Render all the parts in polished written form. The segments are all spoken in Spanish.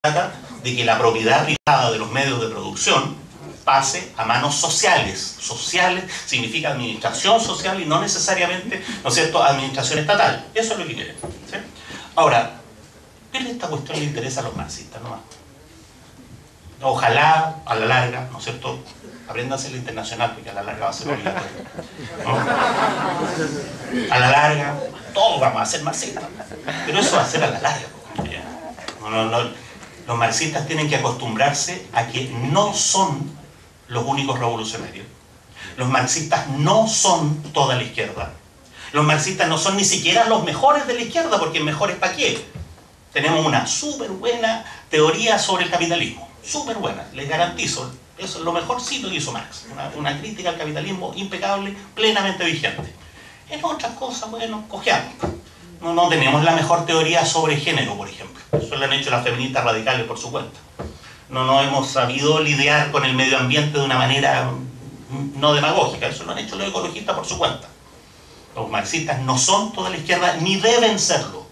trata de que la propiedad privada de los medios de producción pase a manos sociales. Sociales significa administración social y no necesariamente, ¿no es cierto?, administración estatal. Eso es lo que quieren, ¿sí? Ahora, ¿qué de esta cuestión le interesa a los marxistas nomás? Ojalá, a la larga, ¿no es cierto?, apréndanse la internacional, porque a la larga va a ser obligatorio, ¿no? A la larga, todos vamos a ser marxistas, pero eso va a ser a la larga. Los marxistas tienen que acostumbrarse a que no son los únicos revolucionarios. Los marxistas no son toda la izquierda. Los marxistas no son ni siquiera los mejores de la izquierda, porque mejores ¿para qué? Tenemos una súper buena teoría sobre el capitalismo, súper buena, les garantizo. Eso es lo mejorcito que hizo Marx, una crítica al capitalismo impecable, plenamente vigente. En otras cosas, bueno, cojeamos. No tenemos la mejor teoría sobre género, por ejemplo. Eso lo han hecho las feministas radicales por su cuenta. No hemos sabido lidiar con el medio ambiente de una manera no demagógica. Eso lo han hecho los ecologistas por su cuenta. Los marxistas no son toda la izquierda, ni deben serlo.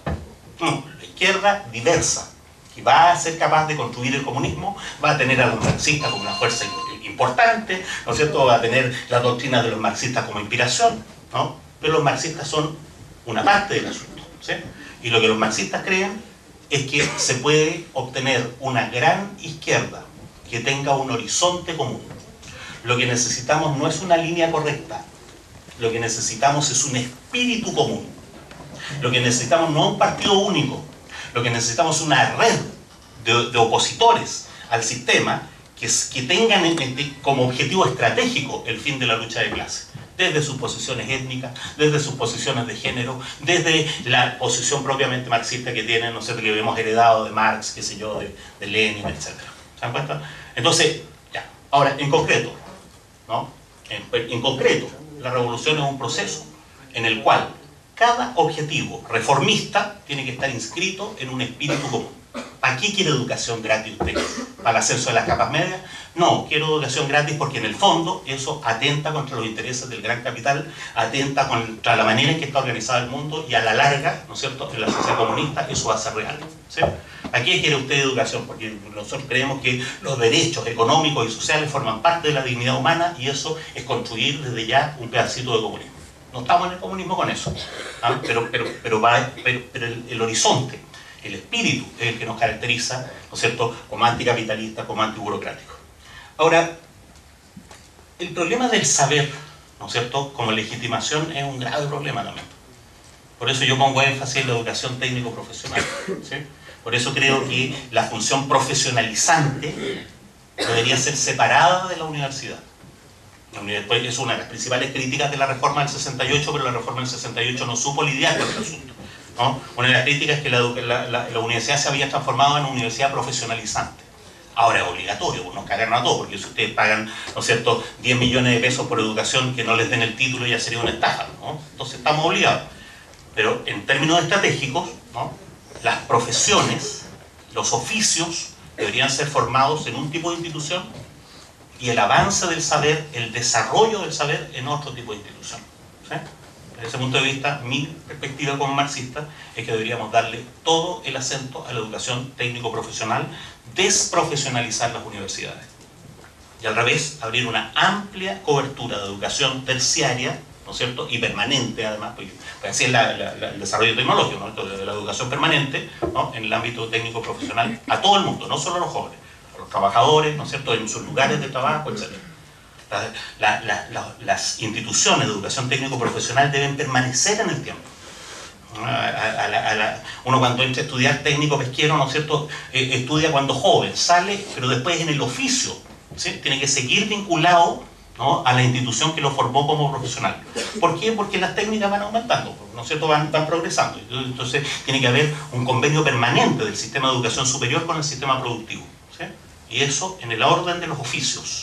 No, la izquierda diversa, que va a ser capaz de construir el comunismo, va a tener a los marxistas como una fuerza importante, ¿no es cierto?, va a tener la doctrina de los marxistas como inspiración, ¿no? Pero los marxistas son una parte del asunto, ¿sí? Y lo que los marxistas creen es que se puede obtener una gran izquierda que tenga un horizonte común. Lo que necesitamos no es una línea correcta, lo que necesitamos es un espíritu común. Lo que necesitamos no es un partido único, lo que necesitamos es una red de opositores al sistema que tengan como objetivo estratégico el fin de la lucha de clases, desde sus posiciones étnicas, desde sus posiciones de género, desde la posición propiamente marxista que tienen, no sé, que hemos heredado de Marx, qué sé yo, de Lenin, etc. ¿Se dan cuenta? Entonces, ya. Ahora, en concreto, ¿no? En concreto, la revolución es un proceso en el cual cada objetivo reformista tiene que estar inscrito en un espíritu común. ¿Para qué quiere educación gratis usted? ¿Para el ascenso de las capas medias? No, quiero educación gratis porque en el fondo eso atenta contra los intereses del gran capital, atenta contra la manera en que está organizado el mundo y a la larga, ¿no es cierto?, en la sociedad comunista eso va a ser real, ¿sí? ¿A qué quiere usted educación? Porque nosotros creemos que los derechos económicos y sociales forman parte de la dignidad humana y eso es construir desde ya un pedacito de comunismo. No estamos en el comunismo con eso, ¿ah? pero el horizonte, el espíritu es el que nos caracteriza, ¿no es cierto?, como anticapitalista, como antiburocrático. Ahora, el problema del saber, ¿no es cierto?, como legitimación es un grave problema también. Por eso yo pongo énfasis en la educación técnico-profesional, ¿sí? Por eso creo que la función profesionalizante debería ser separada de la universidad. Es una de las principales críticas de la reforma del 68, pero la reforma del 68 no supo lidiar con el asunto, ¿no? Una de las críticas es que la universidad se había transformado en una universidad profesionalizante. Ahora es obligatorio, pues nos cagaron a todos, porque si ustedes pagan, ¿no es cierto?, 10 millones de pesos por educación, que no les den el título ya sería una estafa, ¿no? Entonces estamos obligados. Pero en términos estratégicos, ¿no?, las profesiones, los oficios, deberían ser formados en un tipo de institución y el avance del saber, el desarrollo del saber en otro tipo de institución, ¿sí? Desde ese punto de vista, mi perspectiva como marxista es que deberíamos darle todo el acento a la educación técnico-profesional, desprofesionalizar las universidades. Y al revés, abrir una amplia cobertura de educación terciaria, ¿no es cierto?, y permanente además, porque así es el desarrollo tecnológico, ¿no?, entonces, la educación permanente, ¿no?, en el ámbito técnico-profesional, a todo el mundo, no solo a los jóvenes, a los trabajadores, ¿no es cierto?, en sus lugares de trabajo, etc. Las instituciones de educación técnico-profesional deben permanecer en el tiempo. Uno cuando entra a estudiar técnico pesquero, ¿no es cierto?, estudia cuando joven, sale, pero después en el oficio, ¿sí?, tiene que seguir vinculado, ¿no?, a la institución que lo formó como profesional. ¿Por qué? Porque las técnicas van aumentando, ¿no es cierto?, van progresando. Entonces tiene que haber un convenio permanente del sistema de educación superior con el sistema productivo, ¿sí? Y eso en el orden de los oficios.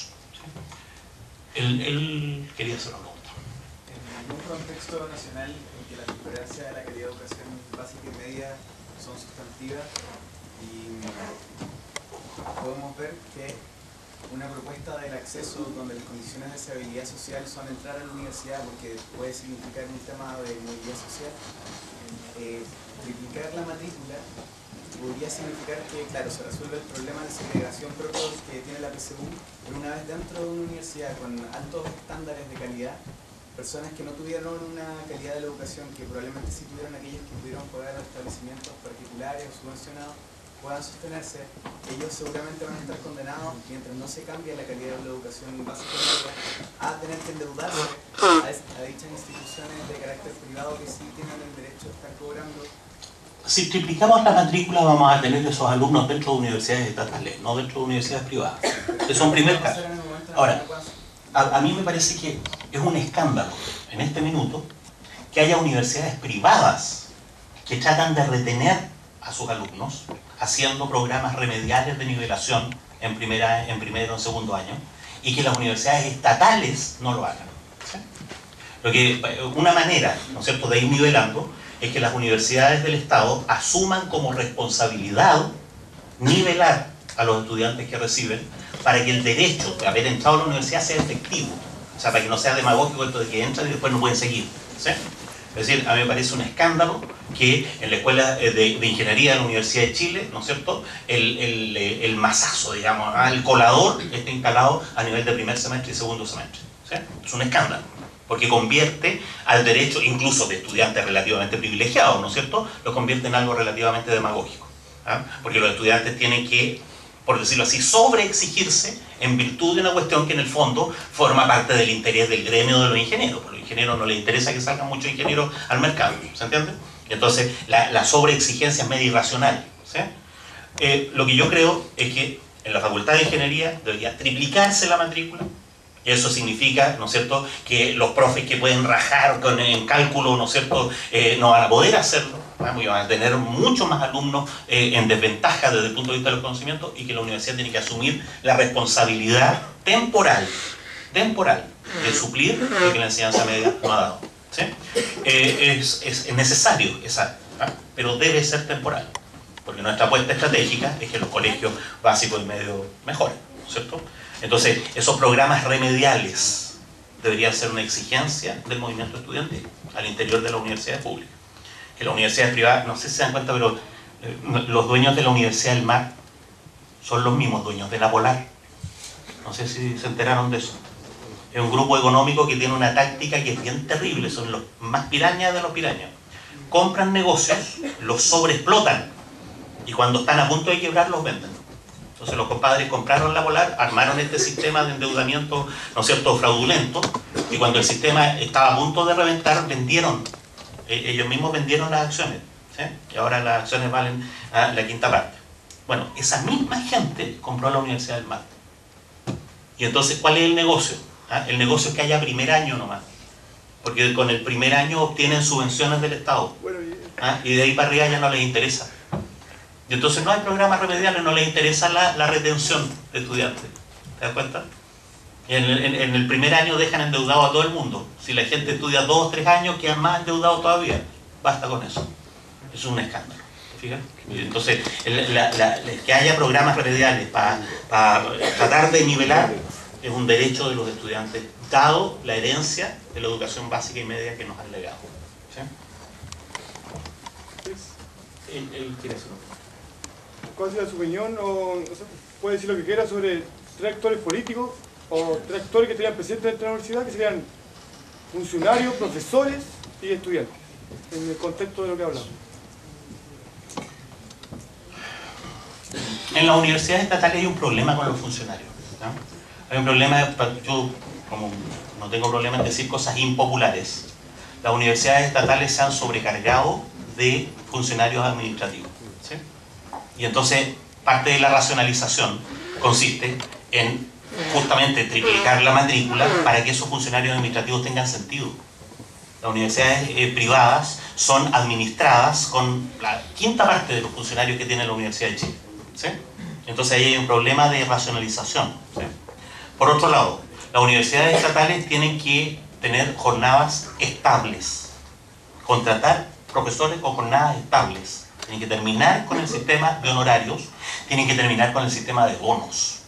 Él quería hacer una pregunta. En un contexto nacional en que la diferencia de la calidad de educación básica y media son sustantivas, y podemos ver que una propuesta del acceso donde las condiciones de estabilidad social son entrar a la universidad, porque puede significar un tema de movilidad social, triplicar la matrícula podría significar que, claro, se resuelve el problema de segregación propio que tiene la PSU, pero una vez dentro de una universidad con altos estándares de calidad, personas que no tuvieron una calidad de la educación, que probablemente sí tuvieron aquellos que pudieron pagar establecimientos particulares o subvencionados, puedan sostenerse, ellos seguramente van a estar condenados, mientras no se cambie la calidad de la educación básica a tener que endeudarse a dichas instituciones de carácter privado que sí tienen el derecho de estar cobrando. Si triplicamos la matrícula, vamos a tener esos alumnos dentro de universidades estatales, no dentro de universidades privadas. Eso es un primer caso. Ahora, a mí me parece que es un escándalo en este minuto que haya universidades privadas que tratan de retener a sus alumnos haciendo programas remediales de nivelación en primero o en segundo año, y que las universidades estatales no lo hagan. ¿Sí? Lo que, una manera, ¿no es cierto?, de ir nivelando es que las universidades del Estado asuman como responsabilidad nivelar a los estudiantes que reciben para que el derecho de haber entrado a la universidad sea efectivo. O sea, para que no sea demagógico esto de que entran y después no pueden seguir. ¿Sí? Es decir, a mí me parece un escándalo que en la Escuela de Ingeniería de la Universidad de Chile, ¿no es cierto?, el mazazo, digamos, el colador esté instalado a nivel de primer semestre y segundo semestre. ¿Sí? Es un escándalo, porque convierte al derecho, incluso de estudiantes relativamente privilegiados, ¿no es cierto?, lo convierte en algo relativamente demagógico. ¿Ah? Porque los estudiantes tienen que, por decirlo así, sobreexigirse en virtud de una cuestión que en el fondo forma parte del interés del gremio de los ingenieros. A los ingenieros no les interesa que salgan muchos ingenieros al mercado, ¿se entiende? Entonces la sobreexigencia es medio irracional. ¿Sí? Lo que yo creo es que en la Facultad de Ingeniería debería triplicarse la matrícula. Y eso significa, ¿no es cierto?, que los profes que pueden rajar en cálculo, ¿no es cierto?, no van a poder hacerlo. Van a tener muchos más alumnos en desventaja desde el punto de vista de los conocimientos, y que la universidad tiene que asumir la responsabilidad temporal de suplir lo que la enseñanza media no ha dado. ¿Sí? Es necesario esa, pero debe ser temporal, porque nuestra apuesta estratégica es que los colegios básicos y medios mejoren, ¿no es cierto? Entonces, esos programas remediales deberían ser una exigencia del movimiento estudiantil al interior de las universidades públicas. Que las universidades privadas, no sé si se dan cuenta, pero los dueños de la Universidad del Mar son los mismos dueños de la Polar. No sé si se enteraron de eso. Es un grupo económico que tiene una táctica que es bien terrible, son los más pirañas de los pirañas. Compran negocios, los sobreexplotan, y cuando están a punto de quebrar los venden. Entonces los compadres compraron la Polar, armaron este sistema de endeudamiento, ¿no es cierto?, fraudulento, y cuando el sistema estaba a punto de reventar, vendieron, ellos mismos vendieron las acciones, ¿sí? Y ahora las acciones valen la quinta parte. Bueno, esa misma gente compró la Universidad del Mar. Y entonces, ¿cuál es el negocio? El negocio es que haya primer año nomás, porque con el primer año obtienen subvenciones del Estado, y de ahí para arriba ya no les interesa. Y entonces no hay programas remediales, no les interesa la retención de estudiantes. ¿Te das cuenta? En el primer año dejan endeudado a todo el mundo. Si la gente estudia 2 o 3 años, quedan más endeudados todavía. Basta con eso. Eso es un escándalo. ¿Te fijas? Entonces, que haya programas remediales para tratar de nivelar es un derecho de los estudiantes, dado la herencia de la educación básica y media que nos han legado. ¿Sí? Él quiere hacer un... ¿Cuál sería su opinión? O sea, puede decir lo que quiera sobre 3 actores políticos o 3 actores que serían presidentes de la universidad, que serían funcionarios, profesores y estudiantes, en el contexto de lo que hablamos. En las universidades estatales hay un problema con los funcionarios, ¿no? Hay un problema, yo como no tengo problema en decir cosas impopulares, las universidades estatales se han sobrecargado de funcionarios administrativos, ¿sí? Y entonces parte de la racionalización consiste en justamente triplicar la matrícula para que esos funcionarios administrativos tengan sentido. Las universidades privadas son administradas con la quinta parte de los funcionarios que tiene la Universidad de Chile, ¿sí? Entonces ahí hay un problema de racionalización, ¿sí? Por otro lado, las universidades estatales tienen que tener jornadas estables, contratar profesores con jornadas estables. Tienen que terminar con el sistema de honorarios, tienen que terminar con el sistema de bonos.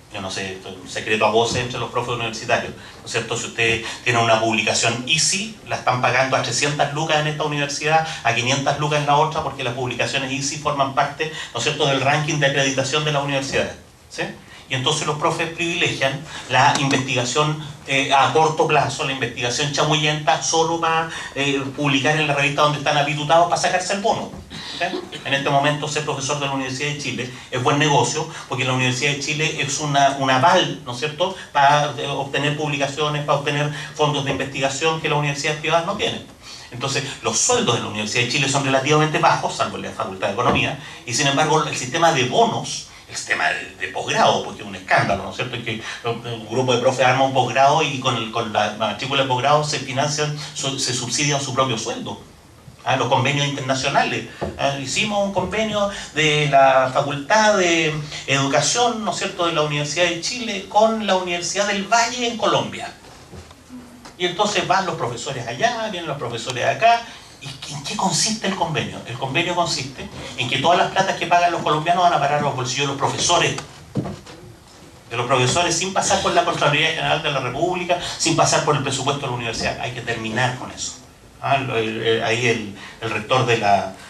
yo no sé, esto es un secreto a voces entre los profes universitarios, ¿no es cierto? Si ustedes tienen una publicación Easy, la están pagando a 300 lucas en esta universidad, a 500 lucas en la otra, porque las publicaciones Easy forman parte, ¿no es cierto?, del ranking de acreditación de las universidades, ¿sí? Y entonces los profes privilegian la investigación a corto plazo, la investigación chamullenta, solo para publicar en la revista donde están apitutados para sacarse el bono. ¿Sí? En este momento ser profesor de la Universidad de Chile es buen negocio, porque la Universidad de Chile es un aval, ¿no es cierto?, para obtener publicaciones, para obtener fondos de investigación que las universidades privadas no tienen. Entonces, los sueldos de la Universidad de Chile son relativamente bajos, salvo en la Facultad de Economía, y sin embargo el sistema de bonos, el sistema de posgrado, porque es un escándalo, ¿no es cierto?, que un grupo de profes arma un posgrado y con la matrícula de posgrado se financian, se subsidian su propio sueldo. Los convenios internacionales. Hicimos un convenio de la Facultad de Educación, ¿no es cierto?, de la Universidad de Chile con la Universidad del Valle en Colombia. Y entonces van los profesores allá, vienen los profesores acá. ¿Y en qué consiste el convenio? El convenio consiste en que todas las platas que pagan los colombianos van a parar a los bolsillos de los profesores. De los profesores, sin pasar por la Contraloría General de la República, sin pasar por el presupuesto de la universidad. Hay que terminar con eso. Ahí el rector del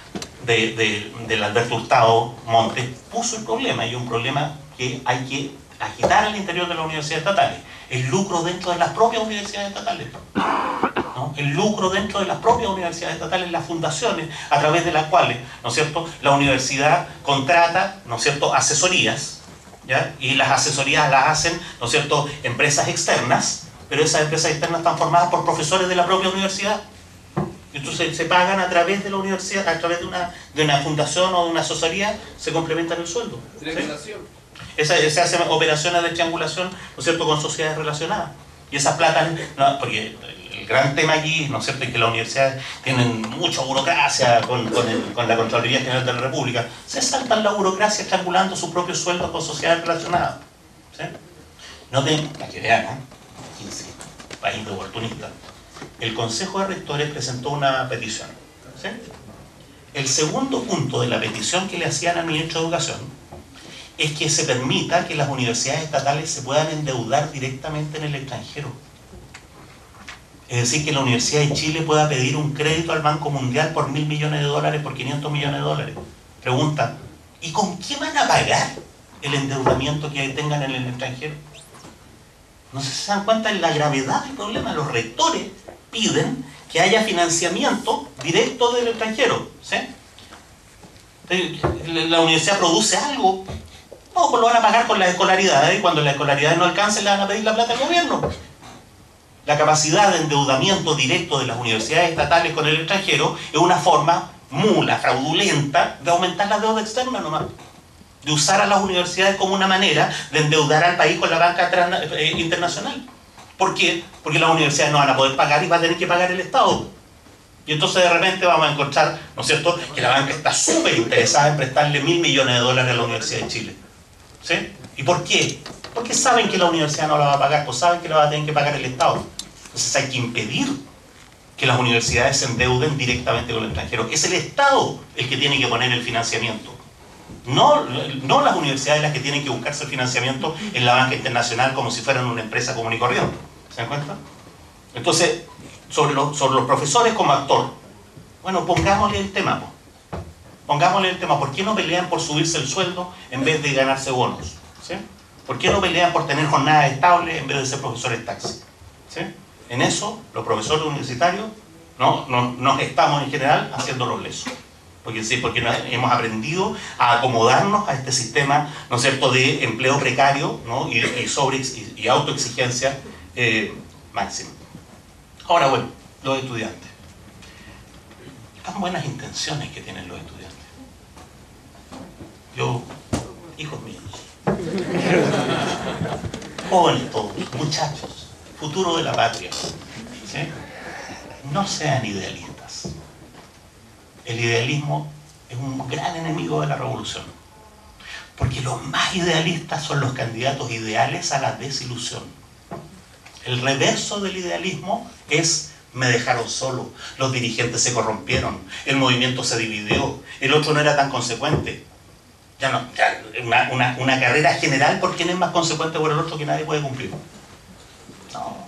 Alberto Hurtado Montes puso el problema, y un problema que hay que agitar al interior de las universidades estatales. El lucro dentro de las propias universidades estatales, ¿no? El lucro dentro de las propias universidades estatales, las fundaciones a través de las cuales, ¿no es cierto?, la universidad contrata, ¿no es cierto?, asesorías, ¿ya? Y las asesorías las hacen, ¿no es cierto?, empresas externas, pero esas empresas externas están formadas por profesores de la propia universidad. Entonces se pagan a través de la universidad, a través de una fundación o de una asesoría, se complementan el sueldo. Triangulación. Se hacen operaciones de triangulación, ¿no es cierto?, con sociedades relacionadas. Y esas platas, no, porque el gran tema allí, ¿no es cierto?, es que las universidades tienen mucha burocracia con la Contraloría General de la República. Se saltan la burocracia triangulando sus propios sueldos con sociedades relacionadas. ¿Sí? Noten, para que vean, ¿no? 15, país de oportunistas. El Consejo de Rectores presentó una petición. ¿Sí? El segundo punto de la petición que le hacían al ministro de Educación es que se permita que las universidades estatales se puedan endeudar directamente en el extranjero. Es decir, que la Universidad de Chile pueda pedir un crédito al Banco Mundial por $1.000 millones, por $500 millones. Pregunta, ¿y con qué van a pagar el endeudamiento que tengan en el extranjero? No sé si se dan cuenta de la gravedad del problema. Los rectores piden que haya financiamiento directo del extranjero. ¿Sí? La universidad produce algo. No, pues lo van a pagar con las escolaridades, y cuando las escolaridades no alcancen le van a pedir la plata al gobierno. La capacidad de endeudamiento directo de las universidades estatales con el extranjero es una forma mula, fraudulenta, de aumentar la deuda externa nomás. De usar a las universidades como una manera de endeudar al país con la banca internacional. ¿Por qué? Porque las universidades no van a poder pagar y va a tener que pagar el Estado. Y entonces de repente vamos a encontrar, ¿no es cierto?, que la banca está súper interesada en prestarle $1.000 millones a la Universidad de Chile. ¿Sí? ¿Y por qué? Porque saben que la universidad no la va a pagar, pues saben que la va a tener que pagar el Estado. Entonces hay que impedir que las universidades se endeuden directamente con el extranjero. Es el Estado el que tiene que poner el financiamiento. No las universidades las que tienen que buscarse el financiamiento en la banca internacional como si fueran una empresa común y corriente. ¿Se dan cuenta? Entonces, sobre los profesores como actor, bueno, pongámosle el tema. Pongámosle el tema. ¿Por qué no pelean por subirse el sueldo en vez de ganarse bonos? ¿Sí? ¿Por qué no pelean por tener jornadas estables en vez de ser profesores taxi? ¿Sí? En eso, los profesores universitarios nos estamos en general haciendo los lesos. Porque hemos aprendido a acomodarnos a este sistema, ¿no es cierto?, de empleo precario, ¿no?, y autoexigencia máxima. Ahora, bueno, los estudiantes. Tan buenas intenciones que tienen los estudiantes. Yo, hijos míos, jóvenes todos, muchachos, futuro de la patria, ¿sí? No sean idealistas. El idealismo es un gran enemigo de la revolución, porque los más idealistas son los candidatos ideales a la desilusión. El reverso del idealismo es: me dejaron solo, los dirigentes se corrompieron, el movimiento se dividió, el otro no era tan consecuente. Ya no, ya una carrera general por quién es más consecuente por el otro que nadie puede cumplir. No.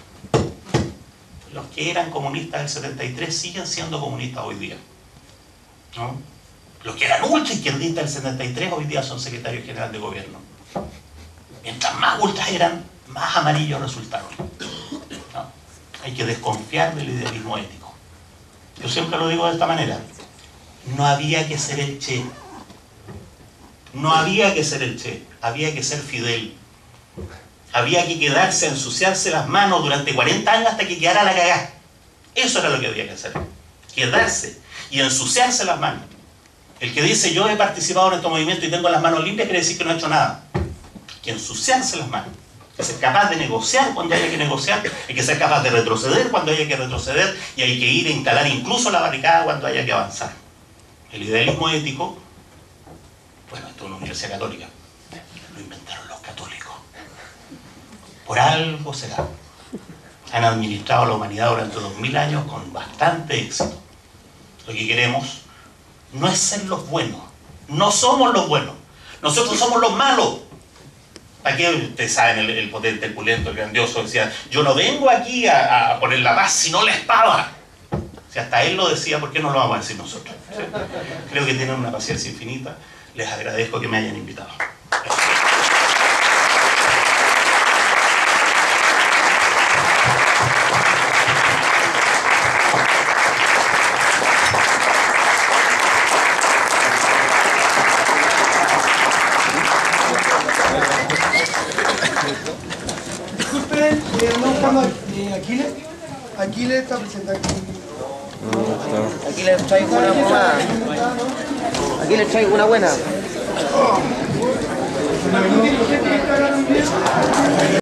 Los que eran comunistas del 73 siguen siendo comunistas hoy día. ¿No? Los que eran ultra izquierdistas del 73 hoy día son secretarios generales de gobierno. Mientras más ultras eran, más amarillos resultaron. ¿No? Hay que desconfiar del idealismo ético. Yo siempre lo digo de esta manera. No había que ser el Che. No había que ser el Che. Había que ser Fidel. Había que quedarse a ensuciarse las manos durante 40 años hasta que quedara la cagada. Eso era lo que había que hacer. Quedarse y ensuciarse las manos. El que dice yo he participado en estos movimientos y tengo las manos limpias quiere decir que no ha hecho nada. Hay que ensuciarse las manos. Hay que ser capaz de negociar cuando haya que negociar. Hay que ser capaz de retroceder cuando haya que retroceder. Y hay que ir a instalar incluso la barricada cuando haya que avanzar. El idealismo ético, bueno, esto es una universidad católica, lo inventaron los católicos. Por algo será. Han administrado la humanidad durante 2000 años con bastante éxito. Lo que queremos no es ser los buenos. No somos los buenos. Nosotros somos los malos. ¿Para qué ustedes saben el potente, el pulento, el grandioso? Decía, yo no vengo aquí a poner la paz, sino la espada. Si hasta él lo decía, ¿por qué no lo vamos a decir nosotros? ¿Sí? Creo que tienen una paciencia infinita. Les agradezco que me hayan invitado. Disculpen, no buscando Aquiles. Aquiles está presente aquí. Aquí les traigo una buena. Aquí les traigo una buena.